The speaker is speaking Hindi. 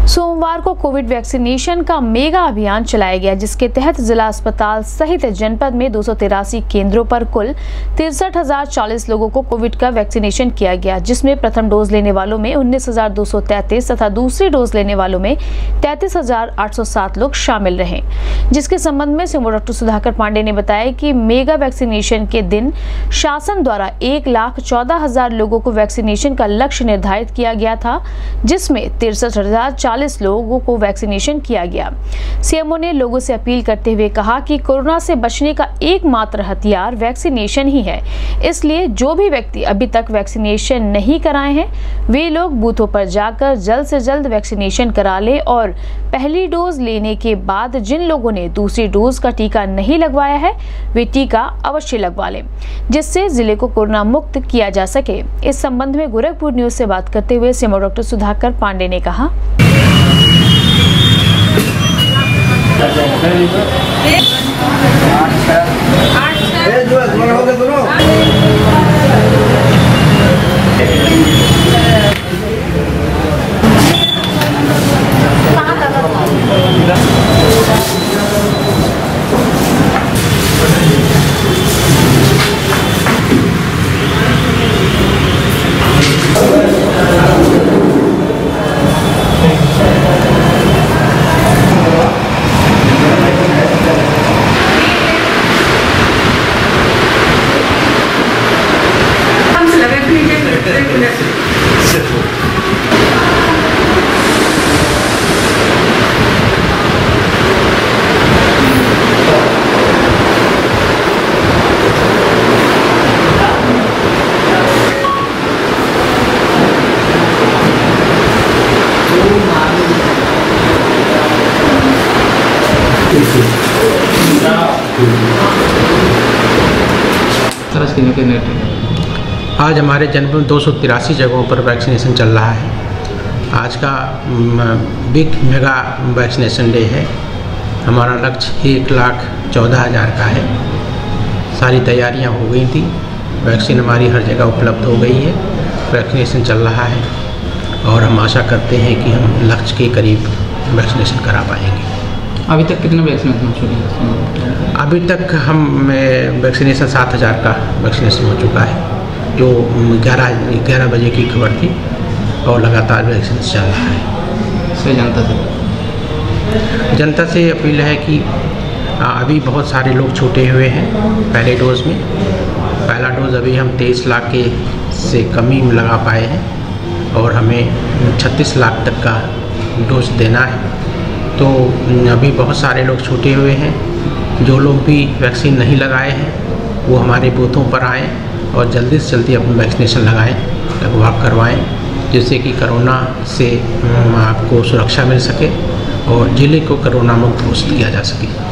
सोमवार को कोविड वैक्सीनेशन का मेगा अभियान चलाया गया, जिसके तहत जिला अस्पताल सहित जनपद में 283 केंद्रों पर कुल 63,040 लोगों को कोविड का वैक्सीनेशन किया गया, जिसमें प्रथम डोज लेने वालों में 19,233 तथा दूसरी डोज लेने वालों में 33,807 लोग शामिल रहे। जिसके संबंध में सीएमओ डॉक्टर सुधाकर पांडे ने बताया कि मेगा वैक्सीनेशन के दिन शासन द्वारा 1,14,000 लोगों को वैक्सीनेशन का लक्ष्य निर्धारित किया गया था, जिसमें 63,040 लोगों को वैक्सीनेशन किया गया। सीएमओ ने लोगों से अपील करते हुए कहा कि कोरोना से बचने का एकमात्र हथियार वैक्सीनेशन ही है, इसलिए जो भी व्यक्ति अभी तक वैक्सीनेशन नहीं कराए हैं वे लोग बूथों पर जाकर जल्द से जल्द वैक्सीनेशन करा लें और पहली डोज लेने के बाद जिन लोगों ने दूसरी डोज का टीका नहीं लगवाया है वे टीका अवश्य लगवा लें, जिससे जिले को कोरोना मुक्त किया जा सके। इस संबंध में गोरखपुर न्यूज से बात करते हुए सीएमओ डॉक्टर सुधाकर पांडे ने कहा, आज हमारे जनपद में 283 जगहों पर वैक्सीनेशन चल रहा है। आज का बिग मेगा वैक्सीनेशन डे है। हमारा लक्ष्य 1,14,000 का है। सारी तैयारियां हो गई थी। वैक्सीन हमारी हर जगह उपलब्ध हो गई है। वैक्सीनेशन चल रहा है और हम आशा करते हैं कि हम लक्ष्य के करीब वैक्सीनेशन करा पाएंगे। अभी तक कितने वैक्सीनेशन हो चुके हैं? अभी तक हम वैक्सीनेशन 7,000 का वैक्सीनेशन हो चुका है, जो 11 बजे की खबर थी और लगातार वैक्सीनेशन चल रहा है। से जनता से अपील है कि अभी बहुत सारे लोग छूटे हुए हैं पहले डोज में। पहला डोज अभी हम 23 लाख के से कम ही लगा पाए हैं और हमें 36 लाख तक का डोज देना है। तो अभी बहुत सारे लोग छूटे हुए हैं। जो लोग भी वैक्सीन नहीं लगाए हैं वो हमारे बूथों पर आएँ और जल्दी से जल्दी अपनी वैक्सीनेशन लगवा करवाएं, जिससे कि कोरोना से आपको सुरक्षा मिल सके और जिले को कोरोना मुक्त घोषित किया जा सके।